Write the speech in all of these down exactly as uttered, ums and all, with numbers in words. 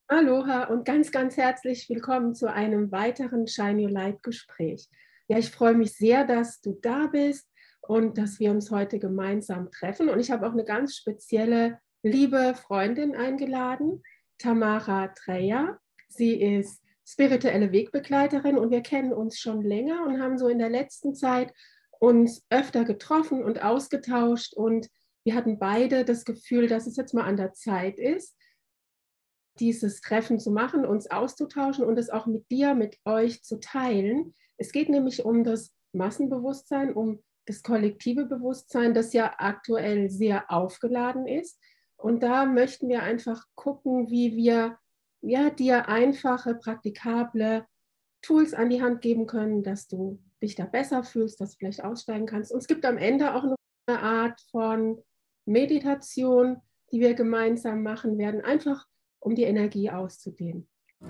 Aloha und ganz, ganz herzlich willkommen zu einem weiteren Shine Your Light Gespräch. Ja, ich freue mich sehr, dass du da bist und dass wir uns heute gemeinsam treffen. Und ich habe auch eine ganz spezielle, liebe Freundin eingeladen, Tamara Treja. Sie ist spirituelle Wegbegleiterin und wir kennen uns schon länger und haben so in der letzten Zeit uns öfter getroffen und ausgetauscht. Und wir hatten beide das Gefühl, dass es jetzt mal an der Zeit ist, dieses Treffen zu machen, uns auszutauschen und es auch mit dir, mit euch zu teilen. Es geht nämlich um das Massenbewusstsein, um das kollektive Bewusstsein, das ja aktuell sehr aufgeladen ist. Und da möchten wir einfach gucken, wie wir ja, dir einfache, praktikable Tools an die Hand geben können, dass du dich da besser fühlst, dass du vielleicht aussteigen kannst. Und es gibt am Ende auch noch eine Art von Meditation, die wir gemeinsam machen werden, einfach um die Energie auszudehnen.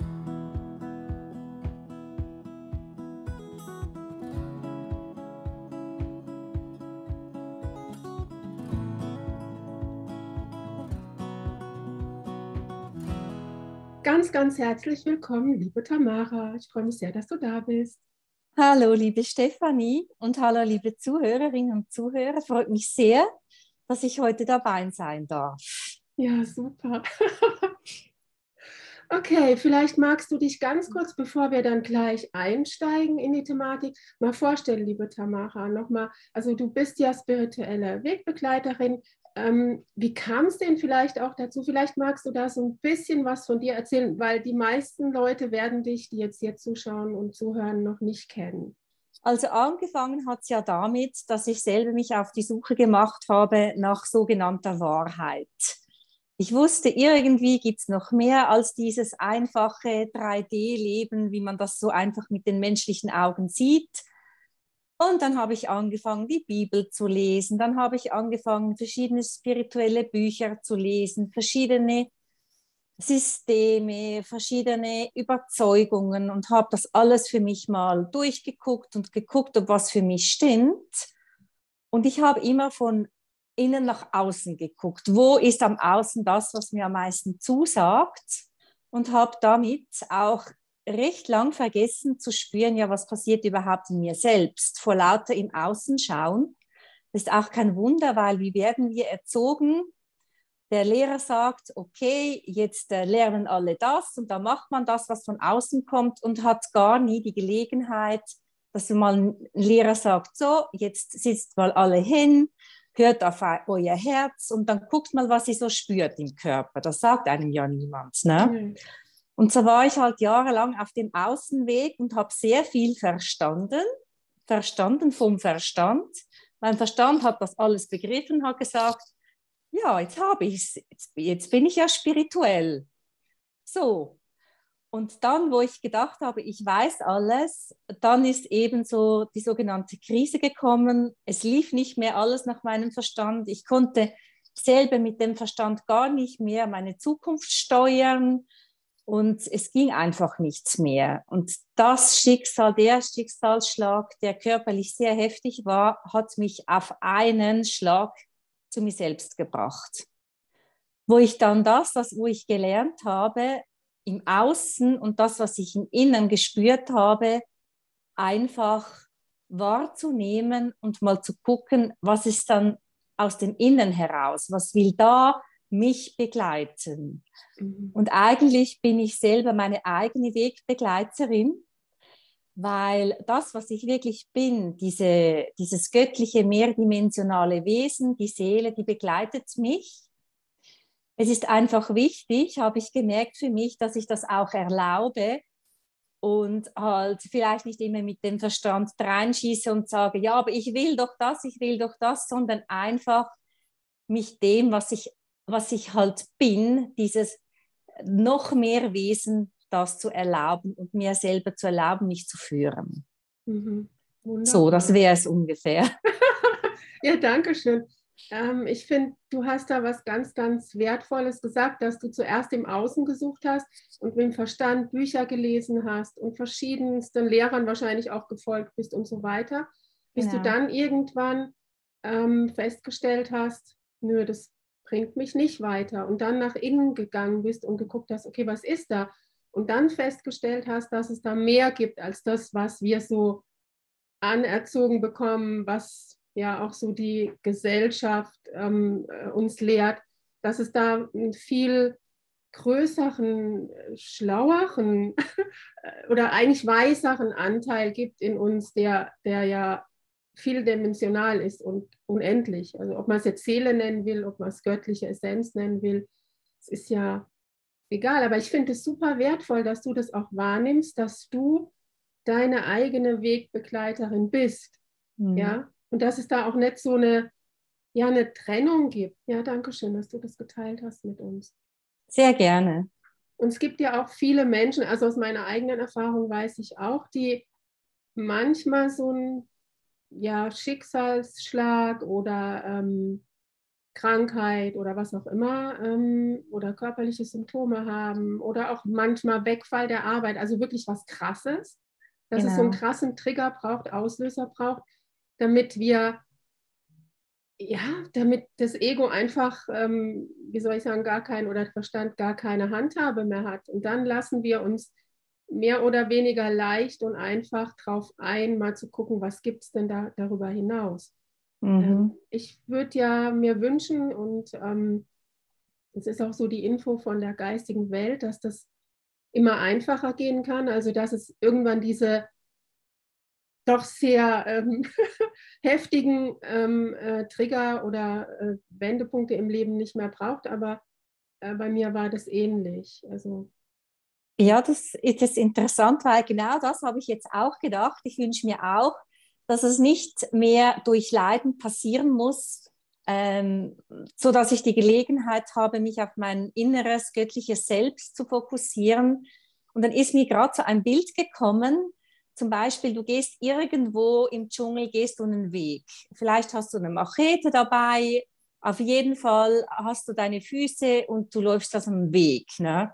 Ganz, ganz herzlich willkommen, liebe Tamara. Ich freue mich sehr, dass du da bist. Hallo, liebe Stefanie und hallo, liebe Zuhörerinnen und Zuhörer. Freut mich sehr, dass ich heute dabei sein darf. Ja, super. Okay, vielleicht magst du dich ganz kurz, bevor wir dann gleich einsteigen in die Thematik, mal vorstellen, liebe Tamara, nochmal. Also du bist ja spirituelle Wegbegleiterin. Ähm, wie kam es denn vielleicht auch dazu? Vielleicht magst du da so ein bisschen was von dir erzählen, weil die meisten Leute werden dich, die jetzt hier zuschauen und zuhören, noch nicht kennen. Also angefangen hat es ja damit, dass ich selber mich auf die Suche gemacht habe nach sogenannter Wahrheit. Ich wusste, irgendwie gibt es noch mehr als dieses einfache drei D-Leben, wie man das so einfach mit den menschlichen Augen sieht. Und dann habe ich angefangen, die Bibel zu lesen. Dann habe ich angefangen, verschiedene spirituelle Bücher zu lesen, verschiedene Systeme, verschiedene Überzeugungen und habe das alles für mich mal durchgeguckt und geguckt, ob was für mich stimmt. Und ich habe immer von innen nach außen geguckt. Wo ist am Außen das, was mir am meisten zusagt? Und habe damit auch recht lang vergessen zu spüren, ja, was passiert überhaupt in mir selbst, vor lauter im Außen schauen. Das ist auch kein Wunder, weil wie werden wir erzogen? Der Lehrer sagt, okay, jetzt äh, lernen alle das und dann macht man das, was von außen kommt und hat gar nie die Gelegenheit, dass mal ein Lehrer sagt, so, jetzt sitzt mal alle hin, hört auf euer Herz und dann guckt mal, was ihr so spürt im Körper. Das sagt einem ja niemand, ne? Mhm. Und so war ich halt jahrelang auf dem Außenweg und habe sehr viel verstanden, verstanden vom Verstand. Mein Verstand hat das alles begriffen, hat gesagt, ja, jetzt habe ich es, jetzt, jetzt bin ich ja spirituell. So. Und dann, wo ich gedacht habe, ich weiß alles, dann ist eben so die sogenannte Krise gekommen. Es lief nicht mehr alles nach meinem Verstand. Ich konnte selber mit dem Verstand gar nicht mehr meine Zukunft steuern und es ging einfach nichts mehr. Und das Schicksal, der Schicksalsschlag, der körperlich sehr heftig war, hat mich auf einen Schlag zu mir selbst gebracht. Wo ich dann das, das, wo ich gelernt habe, im Außen und das, was ich im Inneren gespürt habe, einfach wahrzunehmen und mal zu gucken, was ist dann aus dem Inneren heraus, was will da mich begleiten. Mhm. Und eigentlich bin ich selber meine eigene Wegbegleiterin, weil das, was ich wirklich bin, diese, dieses göttliche, mehrdimensionale Wesen, die Seele, die begleitet mich. Es ist einfach wichtig, habe ich gemerkt für mich, dass ich das auch erlaube und halt vielleicht nicht immer mit dem Verstand reinschieße und sage, ja, aber ich will doch das, ich will doch das, sondern einfach mich dem, was ich, was ich halt bin, dieses noch mehr Wesen, das zu erlauben und mir selber zu erlauben, mich zu führen. Mhm. So, das Wunderbar. wäre es ungefähr. Ja, danke schön. Ähm, ich finde, du hast da was ganz, ganz Wertvolles gesagt, dass du zuerst im Außen gesucht hast und mit dem Verstand Bücher gelesen hast und verschiedensten Lehrern wahrscheinlich auch gefolgt bist und so weiter, bis du Genau. dann irgendwann ähm, festgestellt hast, nö, das bringt mich nicht weiter. Und dann nach innen gegangen bist und geguckt hast, okay, was ist da? Und dann festgestellt hast, dass es da mehr gibt als das, was wir so anerzogen bekommen, was ja auch so die Gesellschaft ähm, uns lehrt, dass es da einen viel größeren, schlaueren oder eigentlich weiseren Anteil gibt in uns, der, der ja vieldimensional ist und unendlich. Also ob man es jetzt Seele nennen will, ob man es göttliche Essenz nennen will, es ist ja egal. Aber ich finde es super wertvoll, dass du das auch wahrnimmst, dass du deine eigene Wegbegleiterin bist. Mhm. Ja? Und dass es da auch nicht so eine, ja, eine Trennung gibt. Ja, danke schön, dass du das geteilt hast mit uns. Sehr gerne. Und es gibt ja auch viele Menschen, also aus meiner eigenen Erfahrung weiß ich auch, die manchmal so ein ja, Schicksalsschlag oder ähm, Krankheit oder was auch immer ähm, oder körperliche Symptome haben oder auch manchmal Wegfall der Arbeit, also wirklich was Krasses, dass genau. es so einen krassen Trigger braucht, Auslöser braucht, damit wir, ja, damit das Ego einfach, ähm, wie soll ich sagen, gar kein oder der Verstand gar keine Handhabe mehr hat. Und dann lassen wir uns mehr oder weniger leicht und einfach drauf ein, mal zu gucken, was gibt es denn da darüber hinaus. Mhm. Ähm, ich würde ja mir wünschen, und ähm, das ist auch so die Info von der geistigen Welt, dass das immer einfacher gehen kann, also dass es irgendwann diese doch sehr ähm, heftigen ähm, äh, Trigger oder äh, Wendepunkte im Leben nicht mehr braucht, aber äh, bei mir war das ähnlich. Also ja, das ist jetzt interessant, weil genau das habe ich jetzt auch gedacht. Ich wünsche mir auch, dass es nicht mehr durch Leiden passieren muss, ähm, so dass ich die Gelegenheit habe, mich auf mein inneres göttliches Selbst zu fokussieren. Und dann ist mir gerade so ein Bild gekommen. Zum Beispiel, du gehst irgendwo im Dschungel, gehst du einen Weg. Vielleicht hast du eine Machete dabei. Auf jeden Fall hast du deine Füße und du läufst auf einem Weg, ne?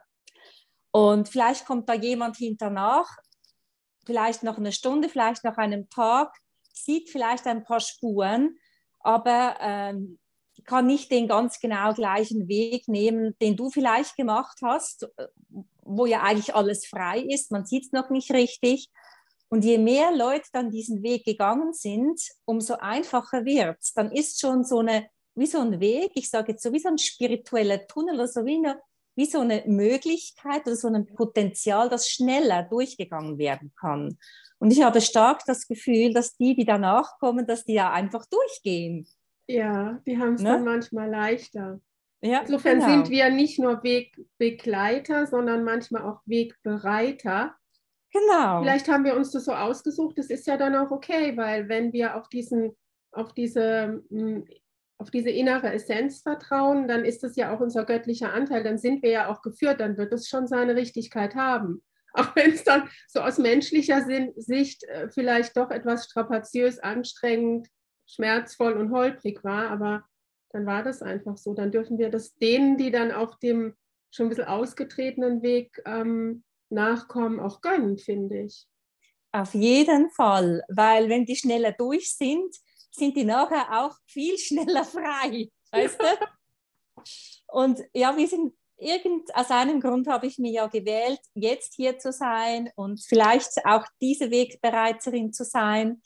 Und vielleicht kommt da jemand hinternach, vielleicht noch eine Stunde, vielleicht nach einem Tag, sieht vielleicht ein paar Spuren, aber ähm, kann nicht den ganz genau gleichen Weg nehmen, den du vielleicht gemacht hast, wo ja eigentlich alles frei ist, man sieht es noch nicht richtig. Und je mehr Leute dann diesen Weg gegangen sind, umso einfacher wird es. Dann ist schon so eine, wie so ein Weg, ich sage jetzt so wie so ein spiritueller Tunnel oder so wie eine wie so eine Möglichkeit oder so ein Potenzial, das schneller durchgegangen werden kann. Und ich habe stark das Gefühl, dass die, die danach kommen, dass die ja einfach durchgehen. Ja, die haben es ne? dann manchmal leichter. Ja, Insofern genau. sind wir nicht nur Wegbegleiter, sondern manchmal auch Wegbereiter. Genau. Vielleicht haben wir uns das so ausgesucht, das ist ja dann auch okay, weil wenn wir auf diesen, auf diese auf diese innere Essenz vertrauen, dann ist das ja auch unser göttlicher Anteil, dann sind wir ja auch geführt, dann wird es schon seine Richtigkeit haben. Auch wenn es dann so aus menschlicher Sicht vielleicht doch etwas strapaziös, anstrengend, schmerzvoll und holprig war, aber dann war das einfach so. Dann dürfen wir das denen, die dann auf dem schon ein bisschen ausgetretenen Weg ähm, nachkommen, auch gönnen, finde ich. Auf jeden Fall, weil wenn die schneller durch sind, sind die nachher auch viel schneller frei, weißt du? Und ja, wir sind irgend, aus einem Grund habe ich mir ja gewählt, jetzt hier zu sein und vielleicht auch diese Wegbereiterin zu sein.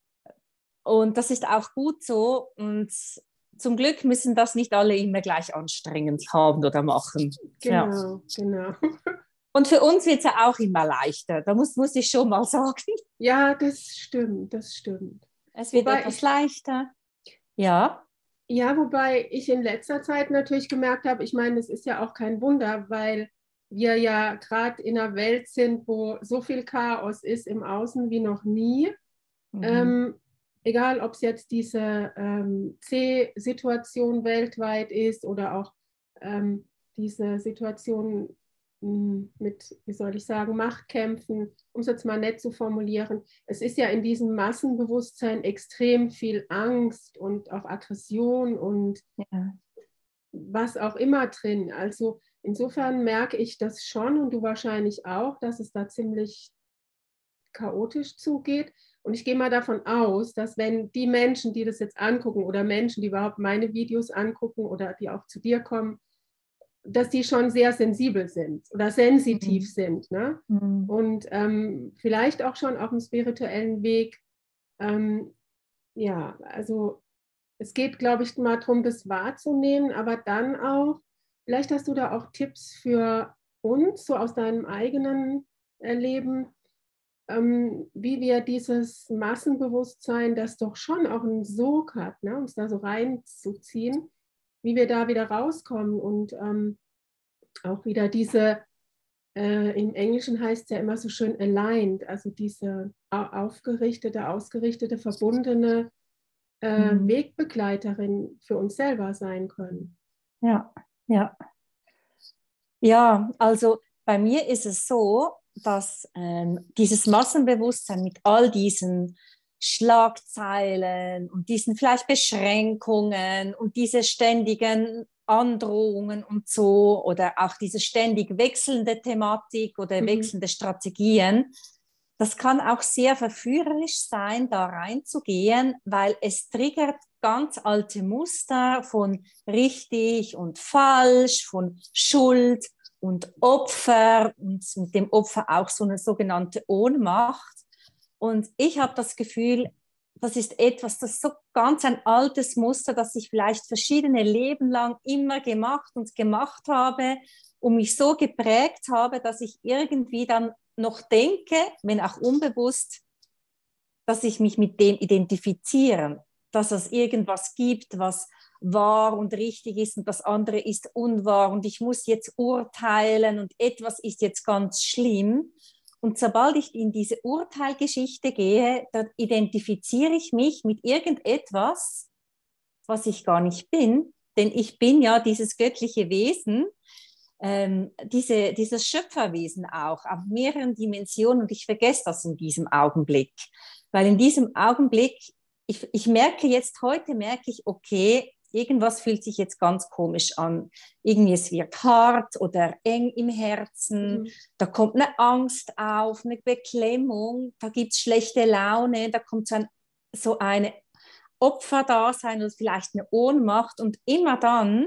Und das ist auch gut so. Und zum Glück müssen das nicht alle immer gleich anstrengend haben oder machen. Genau, ja. genau. Und für uns wird es ja auch immer leichter. Da muss, muss ich schon mal sagen. Ja, das stimmt, das stimmt. Es wird wobei etwas ich, leichter. Ja. Ja, wobei ich in letzter Zeit natürlich gemerkt habe, ich meine, es ist ja auch kein Wunder, weil wir ja gerade in einer Welt sind, wo so viel Chaos ist im Außen wie noch nie. Mhm. Ähm, egal, ob es jetzt diese ähm, C-Situation weltweit ist oder auch ähm, diese Situation mit, wie soll ich sagen, Machtkämpfen, um es jetzt mal nett zu formulieren. Es ist ja in diesem Massenbewusstsein extrem viel Angst und auch Aggression und ja. was auch immer drin. Also insofern merke ich das schon und du wahrscheinlich auch, dass es da ziemlich chaotisch zugeht. Und ich gehe mal davon aus, dass wenn die Menschen, die das jetzt angucken oder Menschen, die überhaupt meine Videos angucken oder die auch zu dir kommen, dass die schon sehr sensibel sind oder sensitiv Mhm. sind. Ne? Mhm. Und ähm, vielleicht auch schon auf dem spirituellen Weg. Ähm, ja, also es geht, glaube ich, mal darum, das wahrzunehmen, aber dann auch, vielleicht hast du da auch Tipps für uns, so aus deinem eigenen Erleben, ähm, wie wir dieses Massenbewusstsein, das doch schon auch einen Sog hat, ne, uns da so reinzuziehen, wie wir da wieder rauskommen und ähm, auch wieder diese, äh, im Englischen heißt es ja immer so schön aligned, also diese aufgerichtete, ausgerichtete, verbundene äh, Mhm. Wegbegleiterin für uns selber sein können. Ja, ja. Ja, also bei mir ist es so, dass ähm, dieses Massenbewusstsein mit all diesen Schlagzeilen und diesen vielleicht Beschränkungen und diese ständigen Androhungen und so oder auch diese ständig wechselnde Thematik oder Mhm. wechselnde Strategien, das kann auch sehr verführerisch sein, da reinzugehen, weil es triggert ganz alte Muster von richtig und falsch, von Schuld und Opfer und mit dem Opfer auch so eine sogenannte Ohnmacht. Und ich habe das Gefühl, das ist etwas, das ist so ganz ein altes Muster, das ich vielleicht verschiedene Leben lang immer gemacht und gemacht habe und mich so geprägt habe, dass ich irgendwie dann noch denke, wenn auch unbewusst, dass ich mich mit dem identifiziere, dass es irgendwas gibt, was wahr und richtig ist und das andere ist unwahr und ich muss jetzt urteilen und etwas ist jetzt ganz schlimm. Und sobald ich in diese Urteilgeschichte gehe, dann identifiziere ich mich mit irgendetwas, was ich gar nicht bin, denn ich bin ja dieses göttliche Wesen, ähm, diese, dieses Schöpferwesen auch auf mehreren Dimensionen und ich vergesse das in diesem Augenblick. Weil in diesem Augenblick, ich, ich merke jetzt, heute merke ich, okay, irgendwas fühlt sich jetzt ganz komisch an. Irgendwie es wird hart oder eng im Herzen, Mhm. da kommt eine Angst auf, eine Beklemmung, da gibt es schlechte Laune, da kommt so, ein, so eine Opferdasein oder vielleicht eine Ohnmacht und immer dann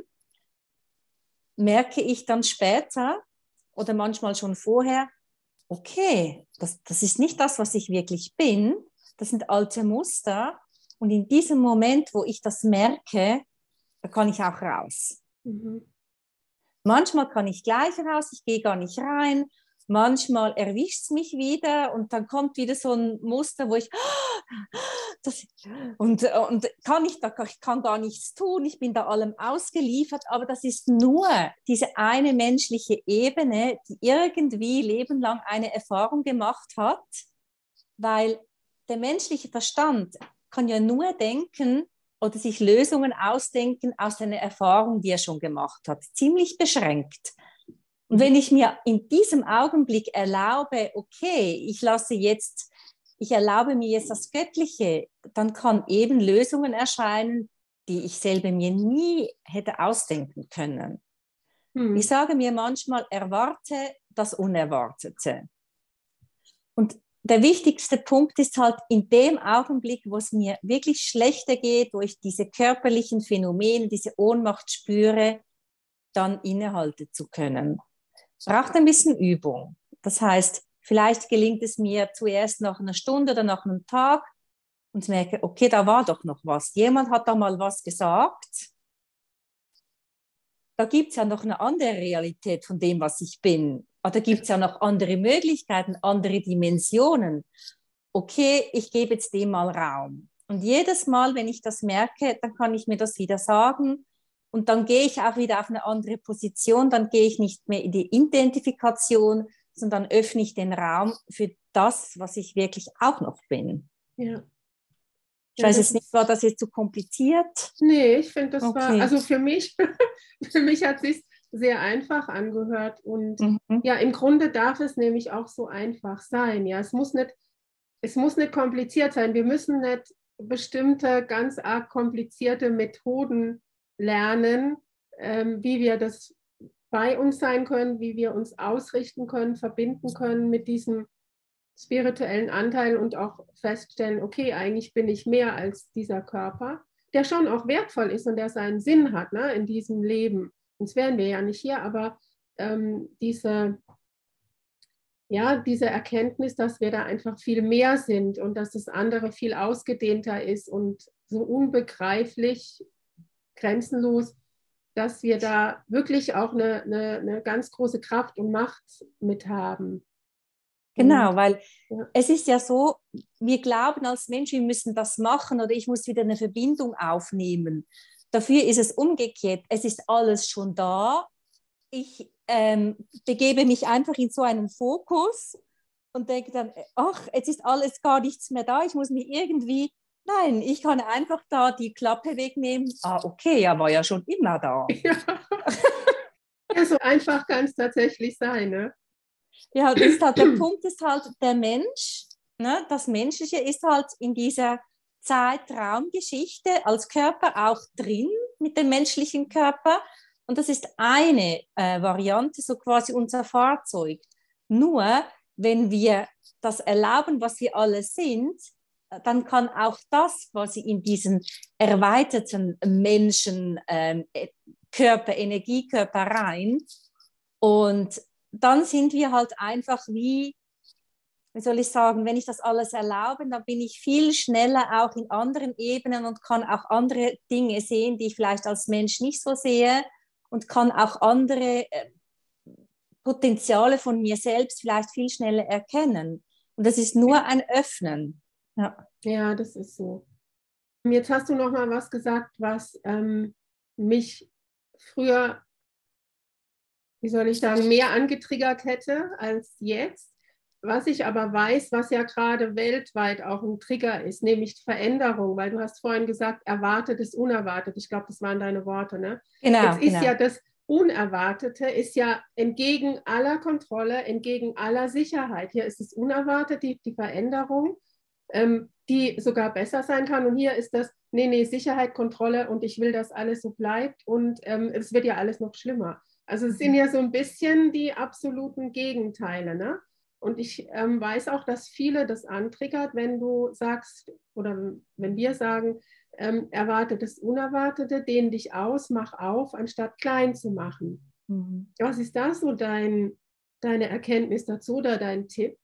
merke ich dann später oder manchmal schon vorher, okay, das, das ist nicht das, was ich wirklich bin, das sind alte Muster und in diesem Moment, wo ich das merke, da kann ich auch raus. Mhm. Manchmal kann ich gleich raus, ich gehe gar nicht rein, manchmal erwischt es mich wieder und dann kommt wieder so ein Muster, wo ich das, und, und kann ich, da, ich kann gar nichts tun, ich bin da allem ausgeliefert, aber das ist nur diese eine menschliche Ebene, die irgendwie lebenlang eine Erfahrung gemacht hat, weil der menschliche Verstand kann ja nur denken oder sich Lösungen ausdenken aus einer Erfahrung, die er schon gemacht hat, ziemlich beschränkt. Und Mhm. wenn ich mir in diesem Augenblick erlaube, okay, ich lasse jetzt, ich erlaube mir jetzt das Göttliche, dann kann eben Lösungen erscheinen, die ich selber mir nie hätte ausdenken können. Ich Mhm. sage mir manchmal, erwarte das Unerwartete. Und der wichtigste Punkt ist halt in dem Augenblick, wo es mir wirklich schlechter geht, wo ich diese körperlichen Phänomene, diese Ohnmacht spüre, dann innehalten zu können. Braucht ein bisschen Übung. Das heißt, vielleicht gelingt es mir zuerst nach einer Stunde oder nach einem Tag und merke, okay, da war doch noch was. Jemand hat da mal was gesagt. Da gibt es ja noch eine andere Realität von dem, was ich bin. Da gibt es ja noch andere Möglichkeiten, andere Dimensionen. Okay, ich gebe jetzt dem mal Raum. Und jedes Mal, wenn ich das merke, dann kann ich mir das wieder sagen. Und dann gehe ich auch wieder auf eine andere Position. Dann gehe ich nicht mehr in die Identifikation, sondern öffne ich den Raum für das, was ich wirklich auch noch bin. Ja. Ich Ja, weiß das jetzt nicht, ist, war das jetzt zu kompliziert? nee, ich finde, das war, Okay. also für mich, für mich hat es sich sehr einfach angehört und Mhm. ja, im Grunde darf es nämlich auch so einfach sein. Ja, es muss nicht, es muss nicht kompliziert sein. Wir müssen nicht bestimmte ganz arg komplizierte Methoden lernen, ähm, wie wir das bei uns sein können, wie wir uns ausrichten können, verbinden können mit diesem spirituellen Anteil und auch feststellen, okay, eigentlich bin ich mehr als dieser Körper, der schon auch wertvoll ist und der seinen Sinn hat, ne, in diesem Leben. Sonst wären wir ja nicht hier, aber ähm, diese, ja, diese Erkenntnis, dass wir da einfach viel mehr sind und dass das andere viel ausgedehnter ist und so unbegreiflich, grenzenlos, dass wir da wirklich auch eine, eine, eine ganz große Kraft und Macht mit haben. Genau, Und, weil ja. es ist ja so, wir glauben als Menschen, wir müssen das machen oder ich muss wieder eine Verbindung aufnehmen. Dafür ist es umgekehrt. Es ist alles schon da. Ich ähm, begebe mich einfach in so einen Fokus und denke dann, ach, jetzt ist alles gar nichts mehr da. Ich muss mich irgendwie, nein, ich kann einfach da die Klappe wegnehmen. Ah, okay, er war ja schon immer da. Ja. Ja, so einfach kann es tatsächlich sein, ne? Ja, das ist halt, der Punkt ist halt, der Mensch, ne, das Menschliche ist halt in dieser Zeitraumgeschichte als Körper auch drin mit dem menschlichen Körper. Und das ist eine äh, Variante, so quasi unser Fahrzeug. Nur, wenn wir das erlauben, was wir alle sind, dann kann auch das quasi in diesen erweiterten Menschen ähm, Körper, Energiekörper rein. Und dann sind wir halt einfach wie, wie soll ich sagen, wenn ich das alles erlaube, dann bin ich viel schneller auch in anderen Ebenen und kann auch andere Dinge sehen, die ich vielleicht als Mensch nicht so sehe und kann auch andere äh, Potenziale von mir selbst vielleicht viel schneller erkennen. Und das ist nur ein Öffnen. Ja, ja, das ist so. Jetzt hast du noch mal was gesagt, was ähm, mich früher, wie soll ich sagen, mehr angetriggert hätte als jetzt. Was ich aber weiß, was ja gerade weltweit auch ein Trigger ist, nämlich Veränderung, weil du hast vorhin gesagt, erwartet ist unerwartet. Ich glaube, das waren deine Worte, ne? genau. Jetzt ist genau. ja das Unerwartete, ist ja entgegen aller Kontrolle, entgegen aller Sicherheit. Hier ist es unerwartet, die, die Veränderung, ähm, die sogar besser sein kann. Und hier ist das, nee, nee, Sicherheit, Kontrolle und ich will, dass alles so bleibt und ähm, es wird ja alles noch schlimmer. Also es sind ja so ein bisschen die absoluten Gegenteile, ne? Und ich ähm, weiß auch, dass viele das antriggert, wenn du sagst, oder wenn wir sagen, ähm, erwarte das Unerwartete, dehn dich aus, mach auf, anstatt klein zu machen. Mhm. Was ist da so dein, deine Erkenntnis dazu oder dein Tipp?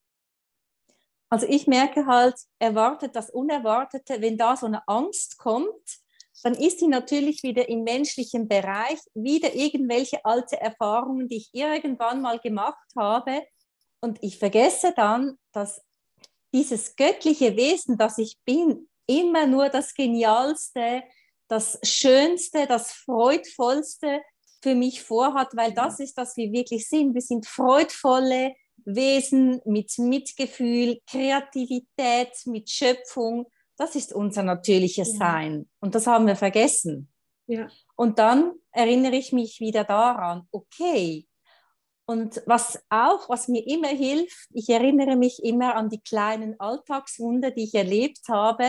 Also ich merke halt, erwartet das Unerwartete, wenn da so eine Angst kommt, dann ist sie natürlich wieder im menschlichen Bereich, wieder irgendwelche alte Erfahrungen, die ich irgendwann mal gemacht habe. Und ich vergesse dann, dass dieses göttliche Wesen, das ich bin, immer nur das Genialste, das Schönste, das Freudvollste für mich vorhat, weil das ist, was wir wirklich sind. Wir sind freudvolle Wesen mit Mitgefühl, Kreativität, mit Schöpfung. Das ist unser natürliches Sein. Und das haben wir vergessen. Ja. Und dann erinnere ich mich wieder daran, okay, und was auch, was mir immer hilft, ich erinnere mich immer an die kleinen Alltagswunder, die ich erlebt habe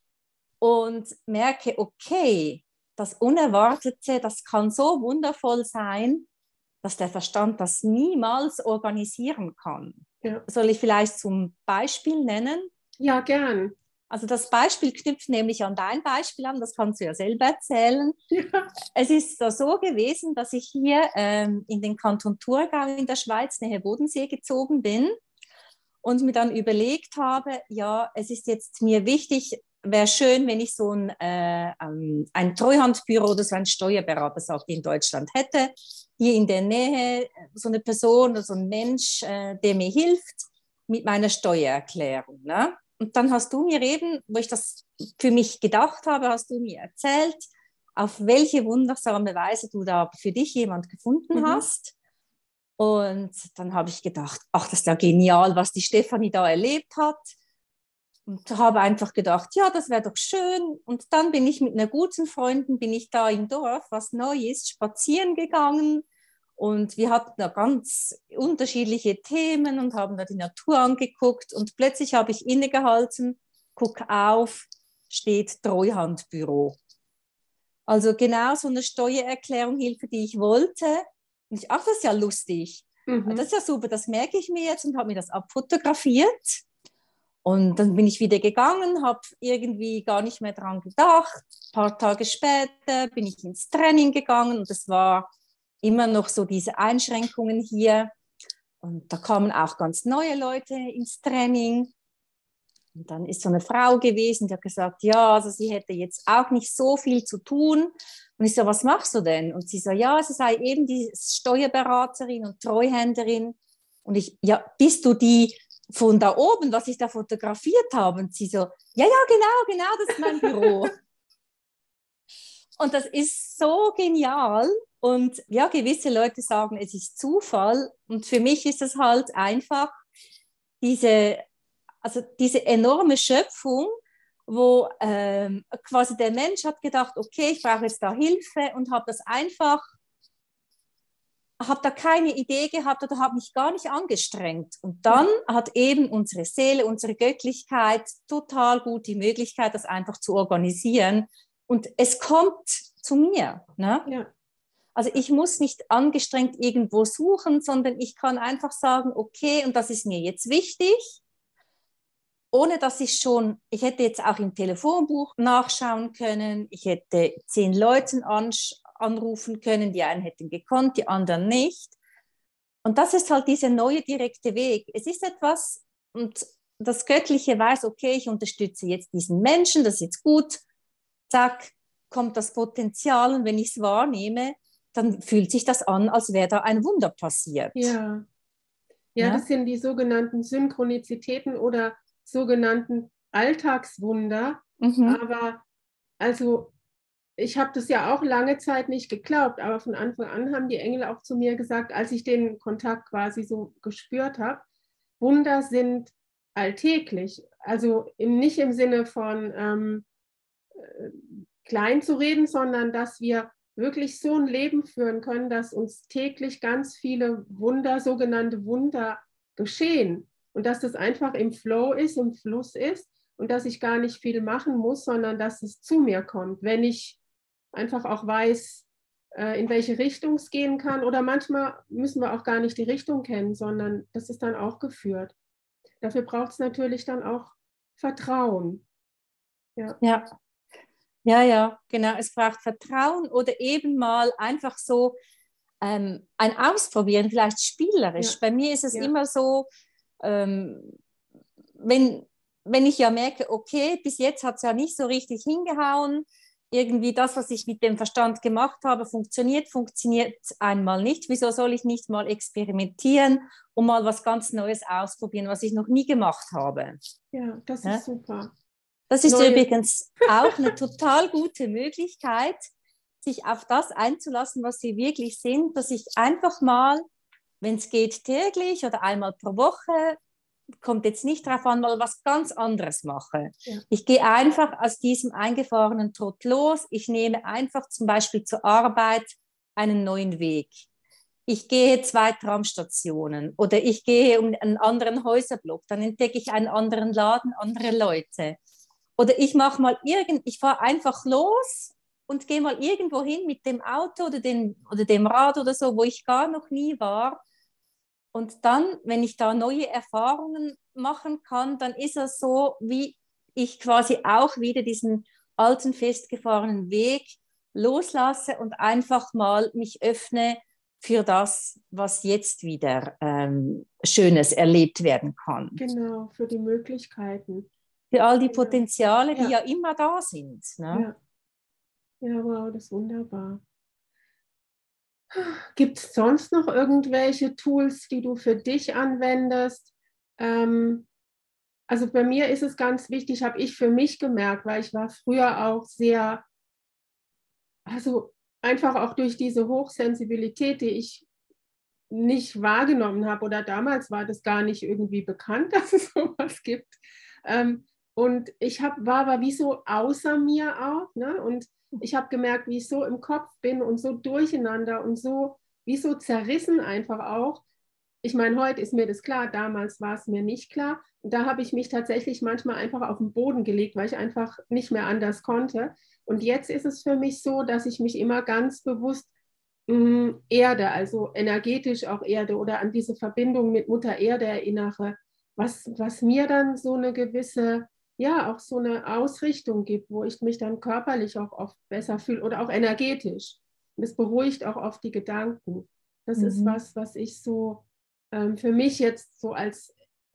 und merke, okay, das Unerwartete, das kann so wundervoll sein, dass der Verstand das niemals organisieren kann. Ja. Soll ich vielleicht zum Beispiel nennen? Ja, gern. Also das Beispiel knüpft nämlich an dein Beispiel an, das kannst du ja selber erzählen. Ja. Es ist so gewesen, dass ich hier ähm, in den Kanton Thurgau in der Schweiz, nähe Bodensee, gezogen bin und mir dann überlegt habe, ja, es ist jetzt mir wichtig, wäre schön, wenn ich so ein, äh, ein Treuhandbüro oder so ein Steuerberater, sagt in Deutschland, hätte, hier in der Nähe so eine Person oder so ein Mensch, äh, der mir hilft mit meiner Steuererklärung, ne? Und dann hast du mir eben, wo ich das für mich gedacht habe, hast du mir erzählt, auf welche wundersame Weise du da für dich jemand gefunden mhm. hast. Und dann habe ich gedacht, ach, das ist ja genial, was die Stefanie da erlebt hat. Und habe einfach gedacht, ja, das wäre doch schön. Und dann bin ich mit einer guten Freundin, bin ich da im Dorf, was neu ist, spazieren gegangen. Und wir hatten da ganz unterschiedliche Themen und haben da die Natur angeguckt. Und plötzlich habe ich innegehalten, guck auf, steht Treuhandbüro. Also genau so eine Steuererklärung, Hilfe, die ich wollte. Und ich, ach, das ist ja lustig. Mhm. Das ist ja super, das merke ich mir jetzt und habe mir das abfotografiert. Und dann bin ich wieder gegangen, habe irgendwie gar nicht mehr dran gedacht. Ein paar Tage später bin ich ins Training gegangen und es war immer noch so diese Einschränkungen hier. Und da kamen auch ganz neue Leute ins Training. Und dann ist so eine Frau gewesen, die hat gesagt, ja, also sie hätte jetzt auch nicht so viel zu tun. Und ich so, was machst du denn? Und sie so, ja, sie sei eben die Steuerberaterin und Treuhänderin. Und ich, ja, bist du die von da oben, was ich da fotografiert habe? Und sie so, ja, ja, genau, genau, das ist mein Büro. Und das ist so genial. Und ja, gewisse Leute sagen, es ist Zufall. Und für mich ist es halt einfach diese, also diese enorme Schöpfung, wo ähm, quasi der Mensch hat gedacht, okay, ich brauche jetzt da Hilfe und habe das einfach, habe da keine Idee gehabt oder habe mich gar nicht angestrengt. Und dann hat eben unsere Seele, unsere Göttlichkeit total gut die Möglichkeit, das einfach zu organisieren. Und es kommt zu mir. Ne? Ja. Also ich muss nicht angestrengt irgendwo suchen, sondern ich kann einfach sagen, okay, und das ist mir jetzt wichtig, ohne dass ich schon, ich hätte jetzt auch im Telefonbuch nachschauen können, ich hätte zehn Leuten anrufen können, die einen hätten gekonnt, die anderen nicht. Und das ist halt dieser neue direkte Weg. Es ist etwas, und das Göttliche weiß, okay, ich unterstütze jetzt diesen Menschen, das ist jetzt gut, zack, kommt das Potenzial und wenn ich es wahrnehme, dann fühlt sich das an, als wäre da ein Wunder passiert. Ja. Ja, Ja? das sind die sogenannten Synchronizitäten oder sogenannten Alltagswunder. Mhm. Aber also ich habe das ja auch lange Zeit nicht geglaubt, aber von Anfang an haben die Engel auch zu mir gesagt, als ich den Kontakt quasi so gespürt habe, Wunder sind alltäglich. Also im, nicht im Sinne von ähm, äh, klein zu reden, sondern dass wir wirklich so ein Leben führen können, dass uns täglich ganz viele Wunder, sogenannte Wunder geschehen und dass das einfach im Flow ist, im Fluss ist und dass ich gar nicht viel machen muss, sondern dass es zu mir kommt, wenn ich einfach auch weiß, in welche Richtung es gehen kann oder manchmal müssen wir auch gar nicht die Richtung kennen, sondern das ist dann auch geführt. Dafür braucht es natürlich dann auch Vertrauen. Ja. Ja. Ja, ja, genau. Es braucht Vertrauen oder eben mal einfach so ähm, ein Ausprobieren, vielleicht spielerisch. Ja. Bei mir ist es Ja. immer so, ähm, wenn, wenn ich ja merke, okay, bis jetzt hat es ja nicht so richtig hingehauen, irgendwie das, was ich mit dem Verstand gemacht habe, funktioniert, funktioniert einmal nicht. Wieso soll ich nicht mal experimentieren und mal was ganz Neues ausprobieren, was ich noch nie gemacht habe? Ja, das Ja? ist super. Das ist Neue. übrigens auch eine total gute Möglichkeit, sich auf das einzulassen, was sie wirklich sind, dass ich einfach mal, wenn es geht, täglich oder einmal pro Woche, kommt jetzt nicht darauf an, mal was ganz anderes mache. Ja. Ich gehe einfach aus diesem eingefahrenen Trott los. Ich nehme einfach zum Beispiel zur Arbeit einen neuen Weg. Ich gehe zwei Tramstationen oder ich gehe um einen anderen Häuserblock, dann entdecke ich einen anderen Laden, andere Leute. Oder ich mache mal irgend, ich fahre einfach los und gehe mal irgendwo hin mit dem Auto oder, den, oder dem Rad oder so, wo ich gar noch nie war. Und dann, wenn ich da neue Erfahrungen machen kann, dann ist es so, wie ich quasi auch wieder diesen alten, festgefahrenen Weg loslasse und einfach mal mich öffne für das, was jetzt wieder ähm, Schönes erlebt werden kann. Genau, für die Möglichkeiten. Für all die Genau. Potenziale, die Ja. ja immer da sind. Ne? Ja. Ja, wow, das ist wunderbar. Gibt es sonst noch irgendwelche Tools, die du für dich anwendest? Ähm, also bei mir ist es ganz wichtig, habe ich für mich gemerkt, weil ich war früher auch sehr, also einfach auch durch diese Hochsensibilität, die ich nicht wahrgenommen habe oder damals war das gar nicht irgendwie bekannt, dass es sowas gibt. Ähm, und ich hab, war aber wie so außer mir auch, ne? Und ich habe gemerkt, wie ich so im Kopf bin und so durcheinander und so, wie so zerrissen einfach auch. Ich meine, heute ist mir das klar, damals war es mir nicht klar. Und da habe ich mich tatsächlich manchmal einfach auf den Boden gelegt, weil ich einfach nicht mehr anders konnte. Und jetzt ist es für mich so, dass ich mich immer ganz bewusst mh, Erde, also energetisch auch Erde oder an diese Verbindung mit Mutter Erde erinnere was, was mir dann so eine gewisse, ja, auch so eine Ausrichtung gibt, wo ich mich dann körperlich auch oft besser fühle oder auch energetisch. Und es beruhigt auch oft die Gedanken. Das mhm. ist was, was ich so ähm, für mich jetzt so als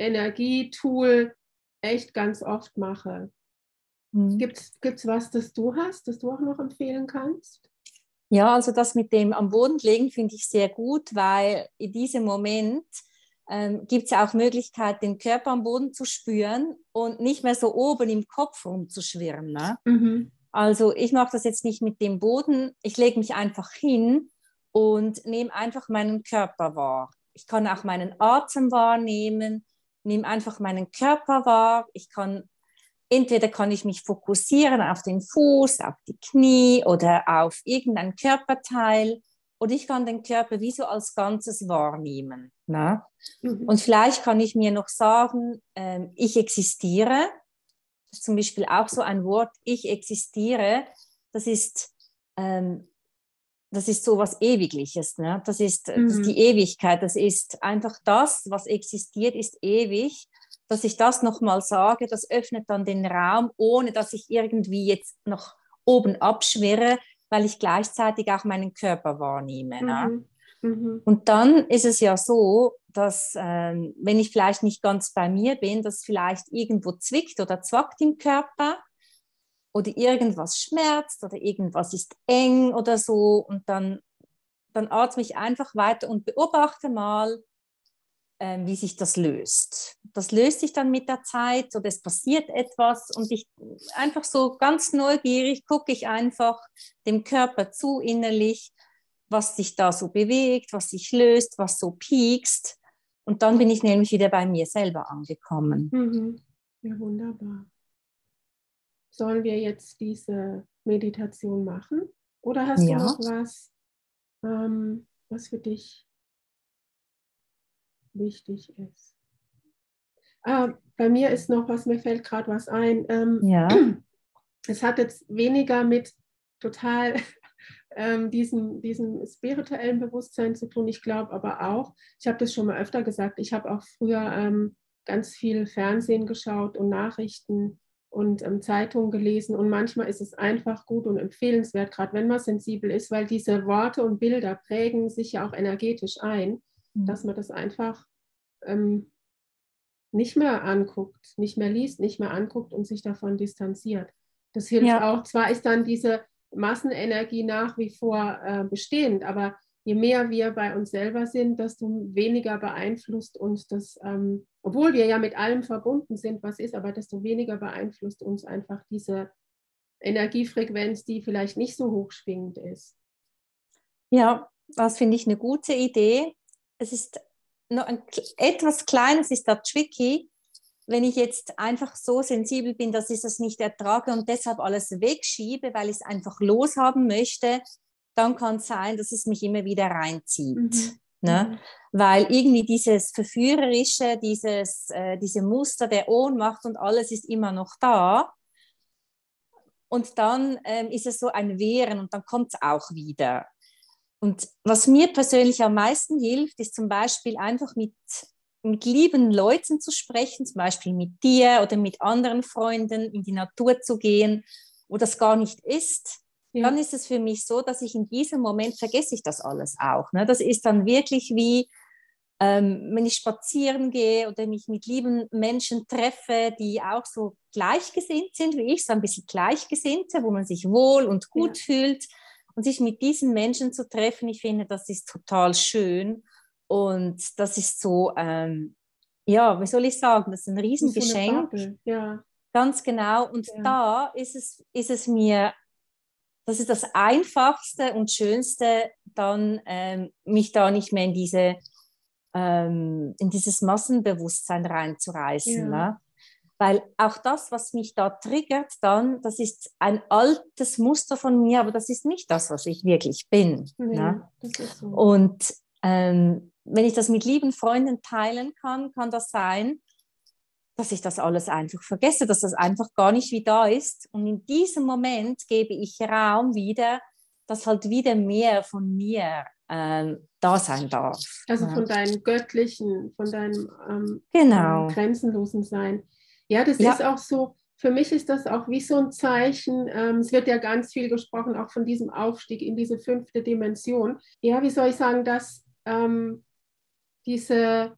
Energietool echt ganz oft mache. Mhm. Gibt es was, das du hast, das du auch noch empfehlen kannst? Ja, also das mit dem am Boden legen finde ich sehr gut, weil in diesem Moment ähm, gibt es ja auch Möglichkeit, den Körper am Boden zu spüren und nicht mehr so oben im Kopf rumzuschwirren. Ne? Mhm. Also ich mache das jetzt nicht mit dem Boden, ich lege mich einfach hin und nehme einfach meinen Körper wahr. Ich kann auch meinen Atem wahrnehmen, nehme einfach meinen Körper wahr. Ich kann, entweder kann ich mich fokussieren auf den Fuß, auf die Knie oder auf irgendein Körperteil. Oder ich kann den Körper wie so als Ganzes wahrnehmen. Ne? Mhm. Und vielleicht kann ich mir noch sagen, ähm, ich existiere. Das ist zum Beispiel auch so ein Wort, ich existiere. Das ist, ähm, das ist so was Ewigliches. Ne? Das ist, mhm. das ist die Ewigkeit. Das ist einfach das, was existiert, ist ewig. Dass ich das nochmal sage, das öffnet dann den Raum, ohne dass ich irgendwie jetzt noch oben abschwirre, weil ich gleichzeitig auch meinen Körper wahrnehme. Mhm. Ne? Mhm. Und dann ist es ja so, dass ähm, wenn ich vielleicht nicht ganz bei mir bin, dass vielleicht irgendwo zwickt oder zwackt im Körper oder irgendwas schmerzt oder irgendwas ist eng oder so und dann, dann atme ich einfach weiter und beobachte mal, ähm, wie sich das löst. Das löst sich dann mit der Zeit oder es passiert etwas und ich einfach so ganz neugierig gucke ich einfach dem Körper zu innerlich, was sich da so bewegt, was sich löst, was so piekst. Und dann bin ich nämlich wieder bei mir selber angekommen. Mhm. Ja, wunderbar. Sollen wir jetzt diese Meditation machen? Oder hast ja. du noch was, ähm, was für dich wichtig ist? Ah, bei mir ist noch was, mir fällt gerade was ein. Ähm, ja. Es hat jetzt weniger mit total ähm, diesem, diesem spirituellen Bewusstsein zu tun. Ich glaube aber auch, ich habe das schon mal öfter gesagt, ich habe auch früher ähm, ganz viel Fernsehen geschaut und Nachrichten und ähm, Zeitungen gelesen und manchmal ist es einfach gut und empfehlenswert, gerade wenn man sensibel ist, weil diese Worte und Bilder prägen sich ja auch energetisch ein, mhm. dass man das einfach ähm, nicht mehr anguckt, nicht mehr liest, nicht mehr anguckt und sich davon distanziert. Das hilft ja. auch. Zwar ist dann diese Massenenergie nach wie vor äh, bestehend, aber je mehr wir bei uns selber sind, desto weniger beeinflusst uns das, ähm, obwohl wir ja mit allem verbunden sind, was ist, aber desto weniger beeinflusst uns einfach diese Energiefrequenz, die vielleicht nicht so hochschwingend ist. Ja, das finde ich eine gute Idee. Es ist noch ein, etwas Kleines ist da tricky, wenn ich jetzt einfach so sensibel bin, dass ich das nicht ertrage und deshalb alles wegschiebe, weil ich es einfach loshaben möchte, dann kann es sein, dass es mich immer wieder reinzieht. Mhm. Ne? Mhm. Weil irgendwie dieses Verführerische, dieses, äh, diese Muster der Ohnmacht und alles ist immer noch da. Und dann ähm, ist es so ein Wehren und dann kommt es auch wieder. Und was mir persönlich am meisten hilft, ist zum Beispiel einfach mit, mit lieben Leuten zu sprechen, zum Beispiel mit dir oder mit anderen Freunden, in die Natur zu gehen, wo das gar nicht ist. Ja. Dann ist es für mich so, dass ich in diesem Moment vergesse ich das alles auch. Ne? Das ist dann wirklich wie, ähm, wenn ich spazieren gehe oder mich mit lieben Menschen treffe, die auch so gleichgesinnt sind wie ich, so ein bisschen Gleichgesinnte, wo man sich wohl und gut ja. fühlt. Und sich mit diesen Menschen zu treffen, ich finde, das ist total schön. Und das ist so, ähm, ja, wie soll ich sagen, das ist ein Riesengeschenk. So ja. Ganz genau. Und ja. da ist es, ist es mir, das ist das Einfachste und Schönste, dann ähm, mich da nicht mehr in, diese, ähm, in dieses Massenbewusstsein reinzureißen. Ja. Ne? Weil auch das, was mich da triggert, dann, das ist ein altes Muster von mir, aber das ist nicht das, was ich wirklich bin. Nee, ne? Das ist so. Und ähm, wenn ich das mit lieben Freunden teilen kann, kann das sein, dass ich das alles einfach vergesse, dass das einfach gar nicht wie da ist. Und in diesem Moment gebe ich Raum wieder, dass halt wieder mehr von mir ähm, da sein darf. Also Ja. von deinem göttlichen, von deinem ähm, Genau. grenzenlosen Sein. Ja, das Ja. ist auch so, für mich ist das auch wie so ein Zeichen. Ähm, es wird ja ganz viel gesprochen, auch von diesem Aufstieg in diese fünfte Dimension. Ja, wie soll ich sagen, dass ähm, diese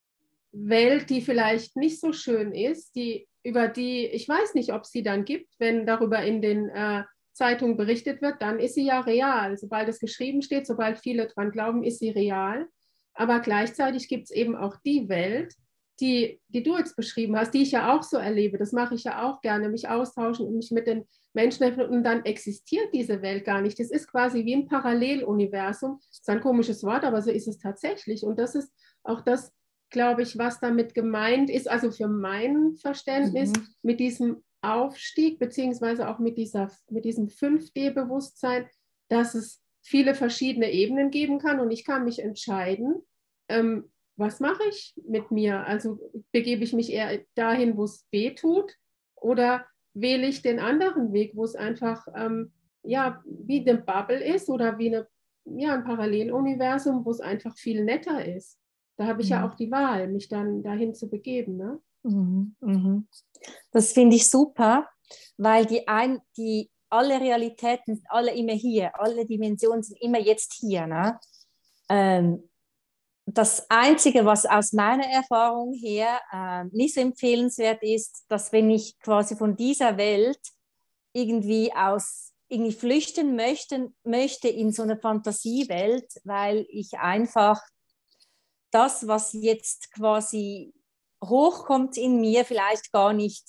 Welt, die vielleicht nicht so schön ist, die, über die, ich weiß nicht, ob es sie dann gibt, wenn darüber in den äh, Zeitungen berichtet wird, dann ist sie ja real. Sobald es geschrieben steht, sobald viele dran glauben, ist sie real. Aber gleichzeitig gibt es eben auch die Welt, die, die du jetzt beschrieben hast, die ich ja auch so erlebe. Das mache ich ja auch gerne, mich austauschen und mich mit den Menschen treffen. Und dann existiert diese Welt gar nicht. Das ist quasi wie ein Paralleluniversum. Das ist ein komisches Wort, aber so ist es tatsächlich. Und das ist auch das, glaube ich, was damit gemeint ist, also für mein Verständnis, mhm. mit diesem Aufstieg, beziehungsweise auch mit, dieser, mit diesem fünf D-Bewusstsein, dass es viele verschiedene Ebenen geben kann und ich kann mich entscheiden, ähm, was mache ich mit mir? Also begebe ich mich eher dahin, wo es weh tut, oder wähle ich den anderen Weg, wo es einfach ähm, ja, wie eine Bubble ist oder wie eine, ja, ein Paralleluniversum, wo es einfach viel netter ist. Da habe ich mhm. ja auch die Wahl, mich dann dahin zu begeben. Ne? Mhm. Mhm. Das finde ich super, weil die, ein, die alle Realitäten sind alle immer hier, alle Dimensionen sind immer jetzt hier. Ne? Ähm, das Einzige, was aus meiner Erfahrung her äh, nicht so empfehlenswert ist, dass wenn ich quasi von dieser Welt irgendwie aus irgendwie flüchten möchte, möchte in so eine Fantasiewelt, weil ich einfach das, was jetzt quasi hochkommt in mir, vielleicht gar nicht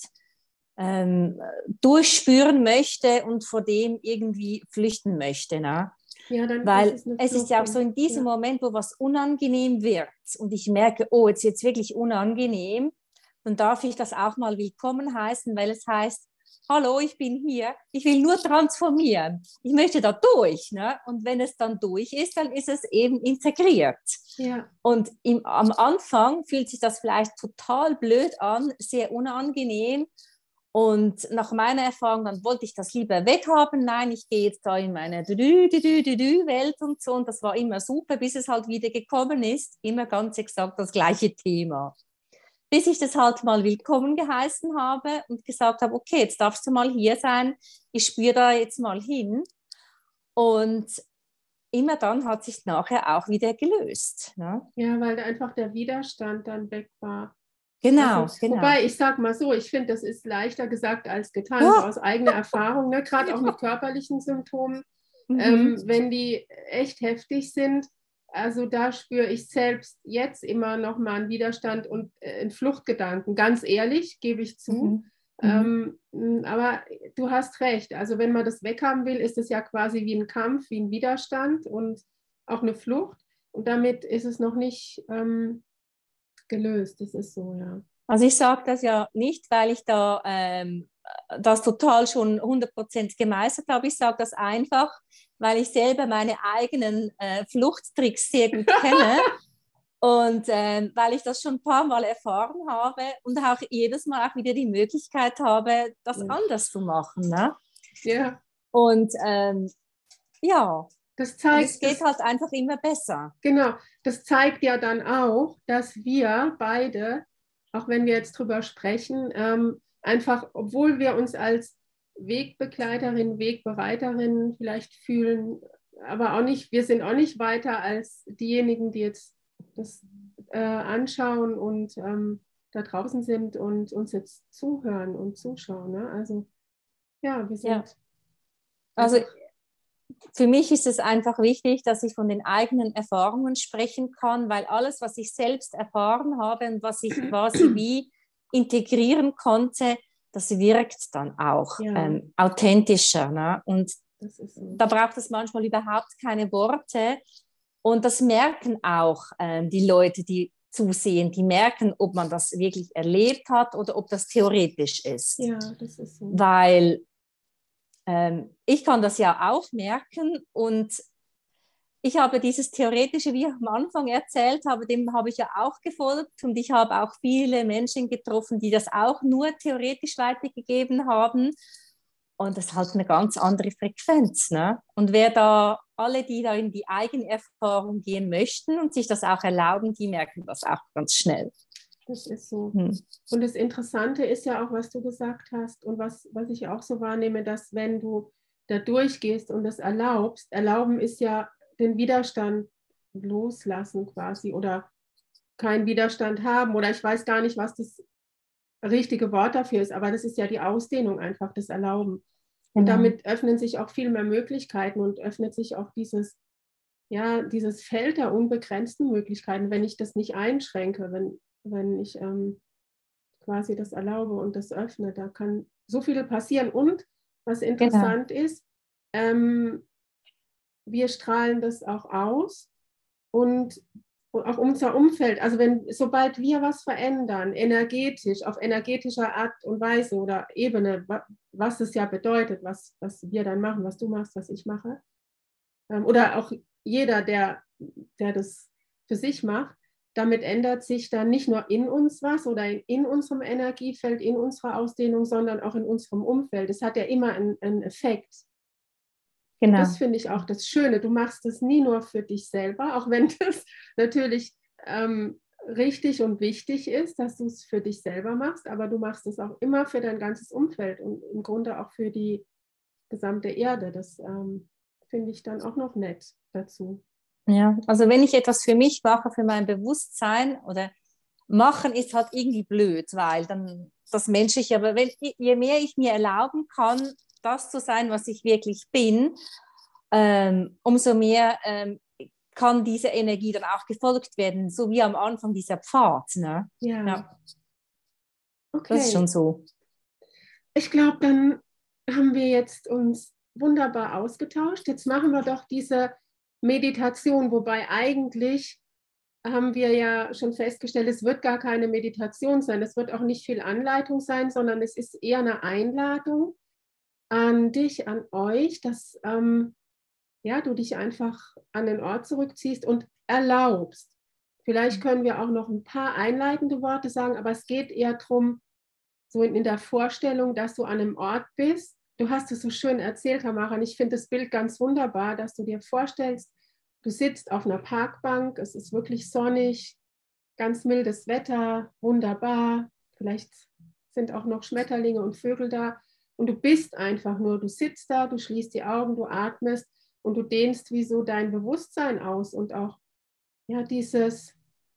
ähm, durchspüren möchte und vor dem irgendwie flüchten möchte. Ne? Ja, dann Weil ist es, eine es ist ja auch so in diesem ja. Moment, wo was unangenehm wird und ich merke, oh, jetzt ist es wirklich unangenehm, dann darf ich das auch mal willkommen heißen, weil es heißt, hallo, ich bin hier, ich will nur transformieren, ich möchte da durch. Ne? Und wenn es dann durch ist, dann ist es eben integriert. Ja. Und im, am Anfang fühlt sich das vielleicht total blöd an, sehr unangenehm. Und nach meiner Erfahrung, dann wollte ich das lieber weghaben. Nein, ich gehe jetzt da in meine Welt und so. Und das war immer super, bis es halt wieder gekommen ist. Immer ganz exakt das gleiche Thema. Bis ich das halt mal willkommen geheißen habe und gesagt habe, okay, jetzt darfst du mal hier sein. Ich spüre da jetzt mal hin. Und immer dann hat sich nachher auch wieder gelöst. Ne? Ja, weil einfach der Widerstand dann weg war. Genau, also, genau. Wobei, ich sage mal so, ich finde, das ist leichter gesagt als getan, oh. so aus eigener Erfahrung, ne? Gerade auch mit körperlichen Symptomen, mhm. ähm, wenn die echt heftig sind. Also da spüre ich selbst jetzt immer noch mal einen Widerstand und äh, einen Fluchtgedanken. Ganz ehrlich, gebe ich zu. Mhm. Ähm, aber du hast recht. Also wenn man das weghaben will, ist es ja quasi wie ein Kampf, wie ein Widerstand und auch eine Flucht. Und damit ist es noch nicht ähm, gelöst. Das ist so, ja. Also ich sage das ja nicht, weil ich da ähm, das total schon hundert Prozent gemeistert habe. Ich sage das einfach, weil ich selber meine eigenen äh, Fluchttricks sehr gut kenne und ähm, weil ich das schon ein paar Mal erfahren habe und auch jedes Mal auch wieder die Möglichkeit habe, das ja. anders zu machen. Ne? Ja. Und ähm, ja, das zeigt, und es geht das, halt einfach immer besser. Genau, das zeigt ja dann auch, dass wir beide, auch wenn wir jetzt drüber sprechen, ähm, einfach, obwohl wir uns als Wegbegleiterin, Wegbereiterin vielleicht fühlen, aber auch nicht, wir sind auch nicht weiter als diejenigen, die jetzt das äh, anschauen und ähm, da draußen sind und uns jetzt zuhören und zuschauen. Ne? Also ja, wir sind. Ja. Also für mich ist es einfach wichtig, dass ich von den eigenen Erfahrungen sprechen kann, weil alles, was ich selbst erfahren habe und was ich quasi wie integrieren konnte, das wirkt dann auch ja. ähm, authentischer. Ne? Und das ist so. Da braucht es manchmal überhaupt keine Worte. Und das merken auch ähm, die Leute, die zusehen. Die merken, ob man das wirklich erlebt hat oder ob das theoretisch ist. Ja, das ist so. Weil ähm, ich kann das ja auch merken und ich habe dieses Theoretische, wie ich am Anfang erzählt habe, dem habe ich ja auch gefolgt und ich habe auch viele Menschen getroffen, die das auch nur theoretisch weitergegeben haben und das ist halt eine ganz andere Frequenz. Ne? Und wer da alle, die da in die Eigenerfahrung gehen möchten und sich das auch erlauben, die merken das auch ganz schnell. Das ist so. Hm. Und das Interessante ist ja auch, was du gesagt hast und was, was ich auch so wahrnehme, dass wenn du da durchgehst und das erlaubst, erlauben ist ja den Widerstand loslassen quasi oder keinen Widerstand haben oder ich weiß gar nicht, was das richtige Wort dafür ist, aber das ist ja die Ausdehnung einfach, das Erlauben. Und Genau. damit öffnen sich auch viel mehr Möglichkeiten und öffnet sich auch dieses, ja, dieses Feld der unbegrenzten Möglichkeiten, wenn ich das nicht einschränke, wenn, wenn ich ähm, quasi das erlaube und das öffne, da kann so viel passieren. Und was interessant Genau. ist, ähm, wir strahlen das auch aus und auch unser Umfeld, also wenn, sobald wir was verändern, energetisch, auf energetischer Art und Weise oder Ebene, was es ja bedeutet, was, was wir dann machen, was du machst, was ich mache, ähm, oder auch jeder, der, der das für sich macht, damit ändert sich dann nicht nur in uns was oder in, in unserem Energiefeld, in unserer Ausdehnung, sondern auch in unserem Umfeld. Es hat ja immer einen, einen Effekt. Und Genau. das finde ich auch das Schöne. Du machst es nie nur für dich selber, auch wenn das natürlich ähm, richtig und wichtig ist, dass du es für dich selber machst, aber du machst es auch immer für dein ganzes Umfeld und im Grunde auch für die gesamte Erde. Das ähm, finde ich dann auch noch nett dazu. Ja, also wenn ich etwas für mich mache, für mein Bewusstsein oder machen ist halt irgendwie blöd, weil dann das Menschliche, aber wenn, je mehr ich mir erlauben kann, das zu sein, was ich wirklich bin, ähm, umso mehr ähm, kann diese Energie dann auch gefolgt werden, so wie am Anfang dieser Pfad. Ne? Ja, Ja, das ist schon okay. so. Ich glaube, dann haben wir jetzt uns wunderbar ausgetauscht. Jetzt machen wir doch diese Meditation, wobei eigentlich haben wir ja schon festgestellt, es wird gar keine Meditation sein, es wird auch nicht viel Anleitung sein, sondern es ist eher eine Einladung an dich, an euch, dass ähm, ja, du dich einfach an den Ort zurückziehst und erlaubst. Vielleicht können wir auch noch ein paar einleitende Worte sagen, aber es geht eher darum, so in, in der Vorstellung, dass du an einem Ort bist. Du hast es so schön erzählt, Tamara, und ich finde das Bild ganz wunderbar, dass du dir vorstellst, du sitzt auf einer Parkbank, es ist wirklich sonnig, ganz mildes Wetter, wunderbar, vielleicht sind auch noch Schmetterlinge und Vögel da und du bist einfach nur, du sitzt da, du schließt die Augen, du atmest und du dehnst wie so dein Bewusstsein aus und auch ja, dieses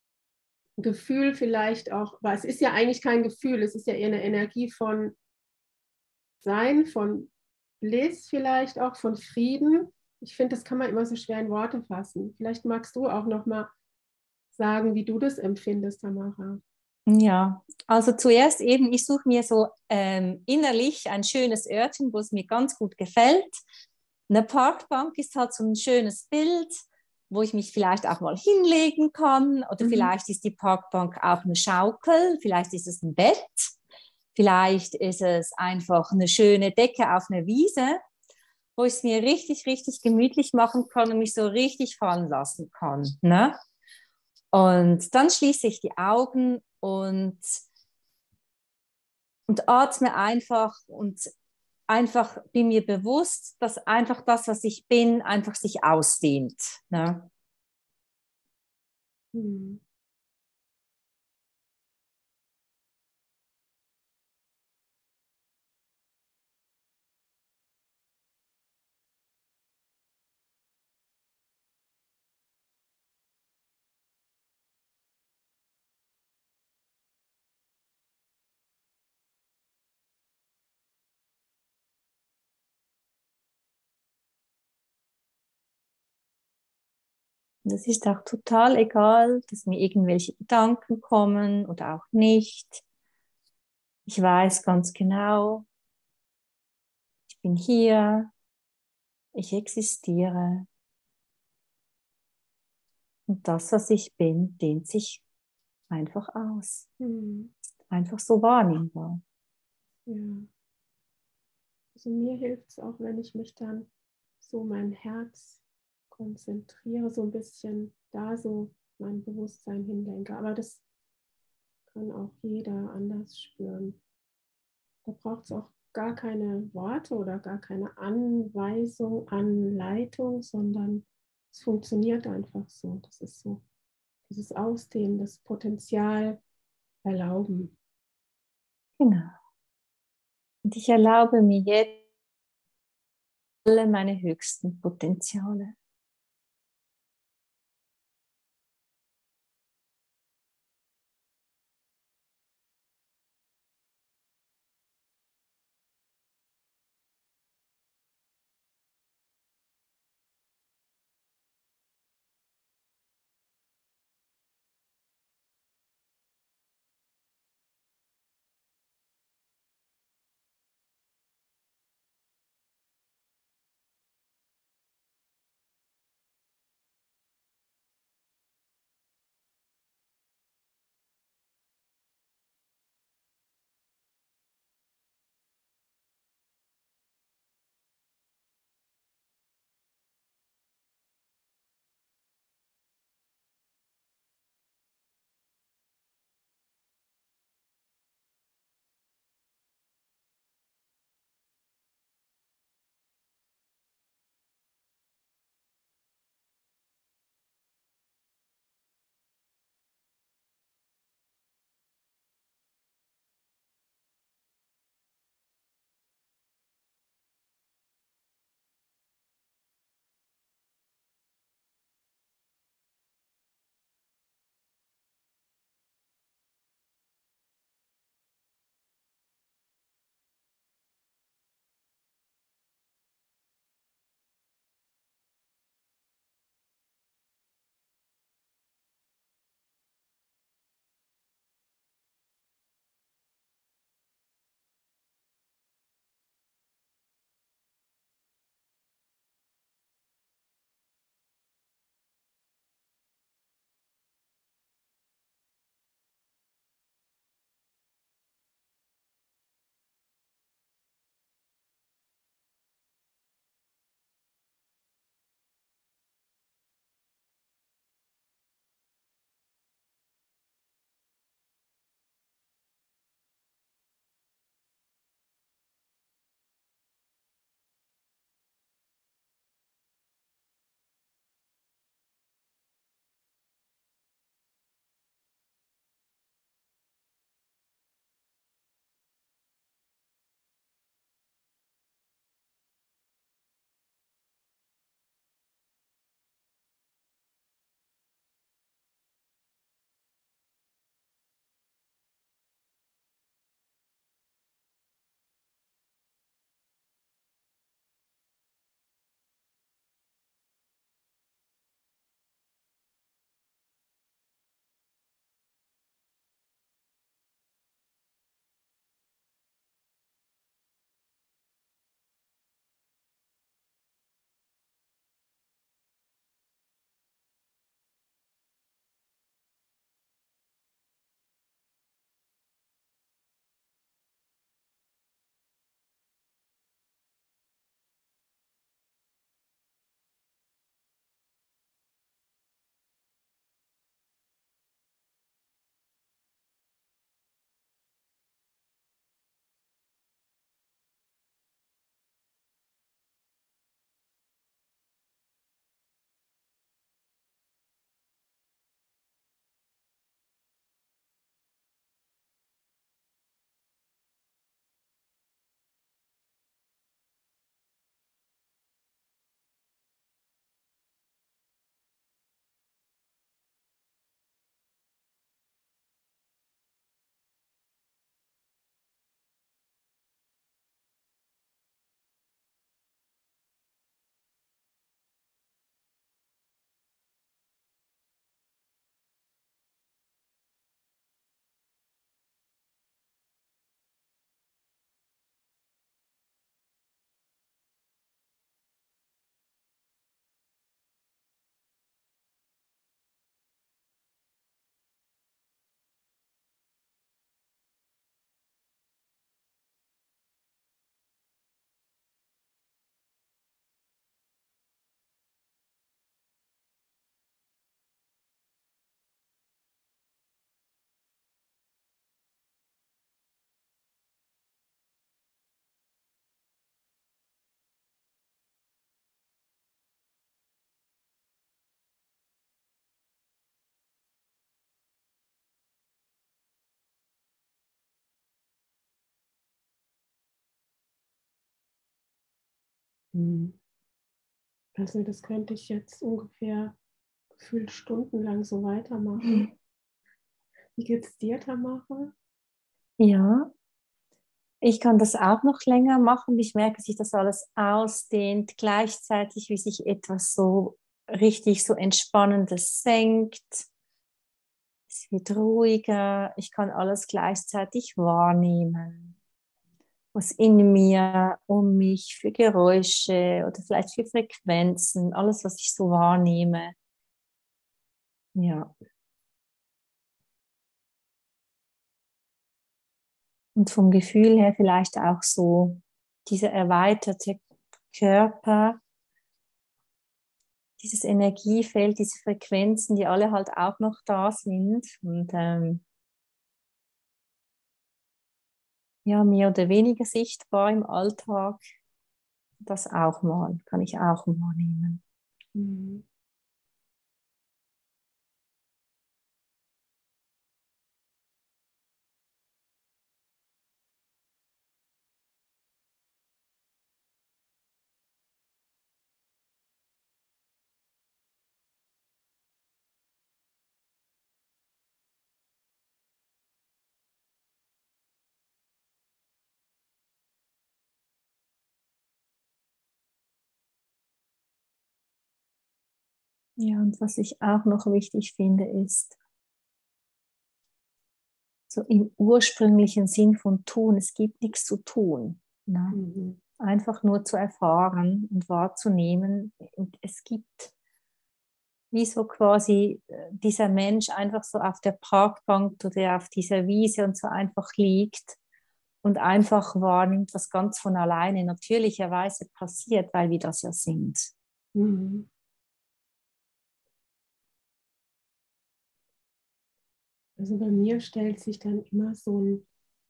Gefühl vielleicht auch, weil es ist ja eigentlich kein Gefühl, es ist ja eher eine Energie von Sein, von Bliss vielleicht auch, von Frieden. Ich finde, das kann man immer so schwer in Worte fassen. Vielleicht magst du auch noch mal sagen, wie du das empfindest, Tamara. Ja, also zuerst eben, ich suche mir so ähm, innerlich ein schönes Örtchen, wo es mir ganz gut gefällt. Eine Parkbank ist halt so ein schönes Bild, wo ich mich vielleicht auch mal hinlegen kann. Oder Mhm. vielleicht ist die Parkbank auch eine Schaukel, vielleicht ist es ein Bett, vielleicht ist es einfach eine schöne Decke auf einer Wiese, wo ich es mir richtig, richtig gemütlich machen kann und mich so richtig fallen lassen kann. Ne? Und dann schließe ich die Augen und, und atme einfach und einfach bin mir bewusst, dass einfach das, was ich bin, einfach sich ausdehnt. Ne? Mhm. Das ist auch total egal, dass mir irgendwelche Gedanken kommen oder auch nicht. Ich weiß ganz genau, ich bin hier, ich existiere und das, was ich bin, dehnt sich einfach aus. Mhm. Einfach so wahrnehmbar. Ja. Also mir hilft es auch, wenn ich mich dann so mein Herz konzentriere, so ein bisschen da so mein Bewusstsein hinlenke. Aber das kann auch jeder anders spüren. Da braucht es auch gar keine Worte oder gar keine Anweisung, Anleitung, sondern es funktioniert einfach so. Das ist so dieses Ausdehnen, das Potenzial erlauben. Genau. Und ich erlaube mir jetzt alle meine höchsten Potenziale. Mhm. Also das könnte ich jetzt ungefähr gefühlt stundenlang so weitermachen. Wie geht es dir, Tamara? Ja, ich kann das auch noch länger machen. Ich merke, dass sich das alles ausdehnt, gleichzeitig wie sich etwas so richtig so Entspannendes senkt. Es wird ruhiger. Ich kann alles gleichzeitig wahrnehmen, was in mir, um mich, für Geräusche oder vielleicht für Frequenzen, alles, was ich so wahrnehme. Ja. Und vom Gefühl her vielleicht auch so dieser erweiterte Körper, dieses Energiefeld, diese Frequenzen, die alle halt auch noch da sind und ähm, ja, mehr oder weniger sichtbar im Alltag. Das auch mal, kann ich auch wahrnehmen. Mhm. Ja, und was ich auch noch wichtig finde, ist so im ursprünglichen Sinn von tun, es gibt nichts zu tun. Ne? Mhm. Einfach nur zu erfahren und wahrzunehmen. Und es gibt wie so quasi äh, dieser Mensch einfach so auf der Parkbank oder auf dieser Wiese und so einfach liegt und einfach wahrnimmt, was ganz von alleine natürlicherweise passiert, weil wir das ja sind. Mhm. Also bei mir stellt sich dann immer so, ein,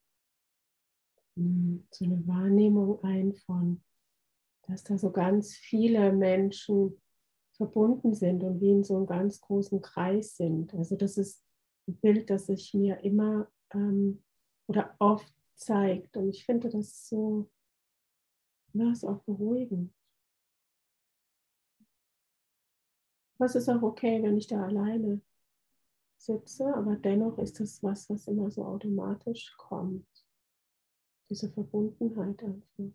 mm, so eine Wahrnehmung ein von, dass da so ganz viele Menschen verbunden sind und wie in so einem ganz großen Kreis sind. Also das ist ein Bild, das sich mir immer ähm, oder oft zeigt. Und ich finde das so, ja, ist auch beruhigend. Aber es ist auch okay, wenn ich da alleine sitze, aber dennoch ist das was, was immer so automatisch kommt. Diese Verbundenheit einfach.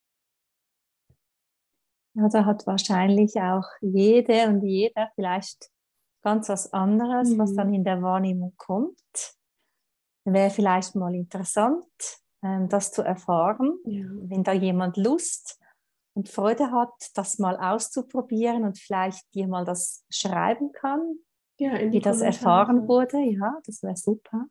Ja, da hat wahrscheinlich auch jede und jeder vielleicht ganz was anderes, was dann Mhm. in der Wahrnehmung kommt. Wäre vielleicht mal interessant, ähm, das zu erfahren, Ja. wenn da jemand Lust und Freude hat, das mal auszuprobieren und vielleicht dir mal das schreiben kann, Ja, in wie die das erfahren Kommentare. wurde. Ja, das wäre super.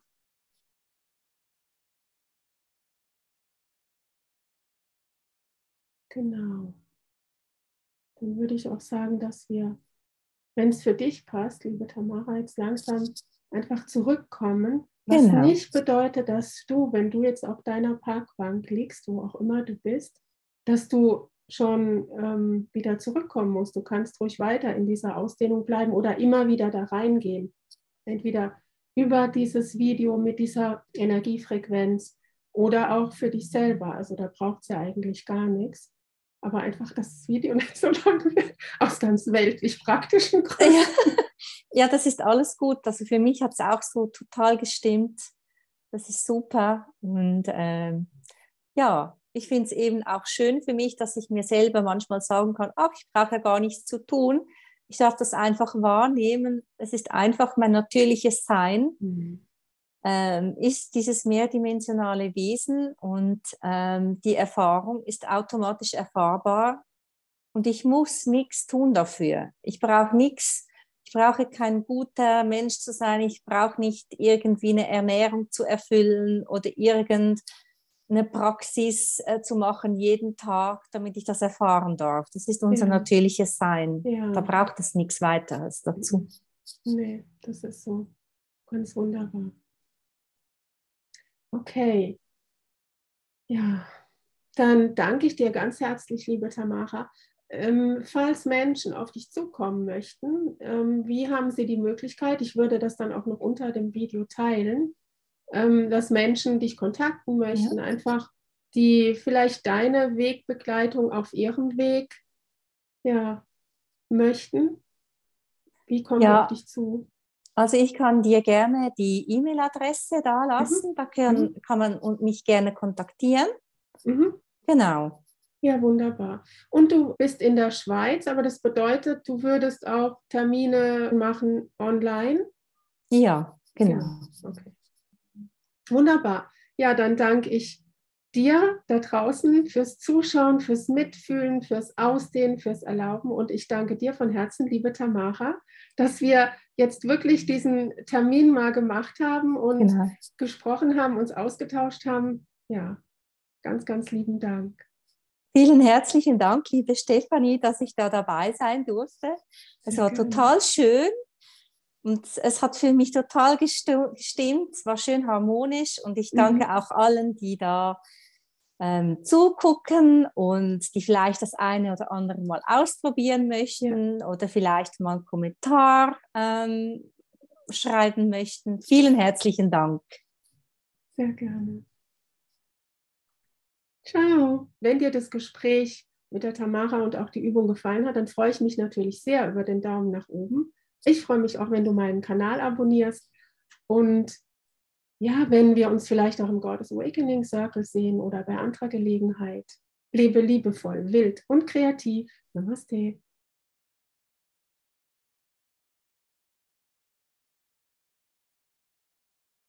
Genau. Dann würde ich auch sagen, dass wir, wenn es für dich passt, liebe Tamara, jetzt langsam einfach zurückkommen. Was Genau. nicht bedeutet, dass du, wenn du jetzt auf deiner Parkbank liegst, wo auch immer du bist, dass du schon ähm, wieder zurückkommen musst. Du kannst ruhig weiter in dieser Ausdehnung bleiben oder immer wieder da reingehen. Entweder über dieses Video mit dieser Energiefrequenz oder auch für dich selber. Also da braucht es ja eigentlich gar nichts. Aber einfach, dass das Video nicht so lang wird, aus ganz weltlich praktischen Gründen. Ja, ja, das ist alles gut. Also für mich hat es auch so total gestimmt. Das ist super. Und ähm, ja, ich finde es eben auch schön für mich, dass ich mir selber manchmal sagen kann, ach, ich brauche ja gar nichts zu tun. Ich darf das einfach wahrnehmen. Es ist einfach mein natürliches Sein. Mhm. Ähm, ist dieses mehrdimensionale Wesen und ähm, die Erfahrung ist automatisch erfahrbar und ich muss nichts tun dafür. Ich brauche nichts, ich brauche kein guter Mensch zu sein, ich brauche nicht irgendwie eine Ernährung zu erfüllen oder irgendeine Praxis äh, zu machen jeden Tag, damit ich das erfahren darf. Das ist unser Ja, natürliches Sein. Da ja. braucht es nichts weiteres dazu. Nee, das ist so ganz wunderbar. Okay, ja, dann danke ich dir ganz herzlich, liebe Tamara. Ähm, falls Menschen auf dich zukommen möchten, ähm, wie haben sie die Möglichkeit, ich würde das dann auch noch unter dem Video teilen, ähm, dass Menschen dich kontakten Ja. möchten, einfach die vielleicht deine Wegbegleitung auf ihrem Weg ja, möchten? Wie kommen wir auf Ja, dich zu? also ich kann dir gerne die E-Mail-Adresse da Mhm. lassen. Da kann, Mhm. kann man und mich gerne kontaktieren. Mhm. Genau. Ja, wunderbar. Und du bist in der Schweiz, aber das bedeutet, du würdest auch Termine machen online? Ja, Ja, genau. okay. Wunderbar. Ja, dann danke ich dir da draußen fürs Zuschauen, fürs Mitfühlen, fürs Ausdehnen, fürs Erlauben. Und ich danke dir von Herzen, liebe Tamara, dass wir jetzt wirklich diesen Termin mal gemacht haben und Genau. gesprochen haben, uns ausgetauscht haben. Ja, ganz, ganz lieben Dank. Vielen herzlichen Dank, liebe Stefanie, dass ich da dabei sein durfte. Es Sehr war gerne. total schön und es hat für mich total gestimmt. Es war schön harmonisch und ich danke Mhm. auch allen, die da ähm, zugucken und die vielleicht das eine oder andere mal ausprobieren möchten Ja, oder vielleicht mal einen Kommentar ähm, schreiben möchten. Vielen herzlichen Dank. sehr gerne. Ciao. Wenn dir das Gespräch mit der Tamara und auch die Übung gefallen hat, dann freue ich mich natürlich sehr über den Daumen nach oben. Ich freue mich auch, wenn du meinen Kanal abonnierst und ja, wenn wir uns vielleicht auch im Goddess Awakening Circle sehen oder bei anderer Gelegenheit. Lebe liebevoll, wild und kreativ. Namaste.